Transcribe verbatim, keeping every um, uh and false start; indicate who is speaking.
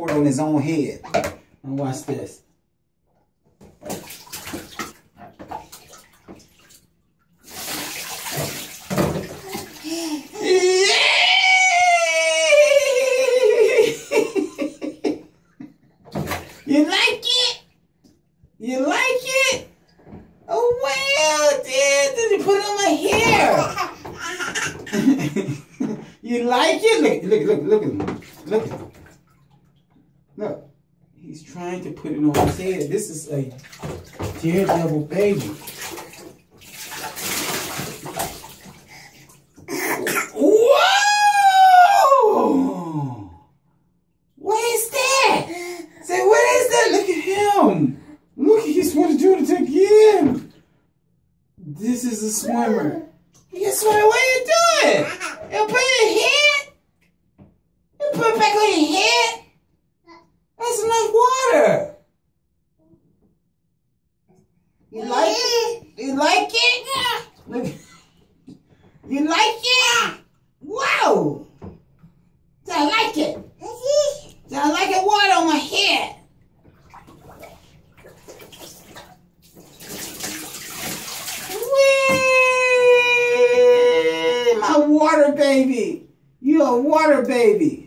Speaker 1: pour it on his own head. Now watch this. You like it? You like it? Oh, well, Dad, did you put it on my hair? You like it? Look, look, look, look at him. Look at him. Look. He's trying to put it on his head. This is a Daredevil baby. Whoa! What is that? Say, what is that? Look at him. Look, he's want to do it again. This is a swimmer. You can swim. What are you doing? You put it in your head? You put it back on your head? That's enough water. You like it? You like it? Look. You like it? Wow. I like it. I like it water on my head. Whee! My water baby. You a water baby.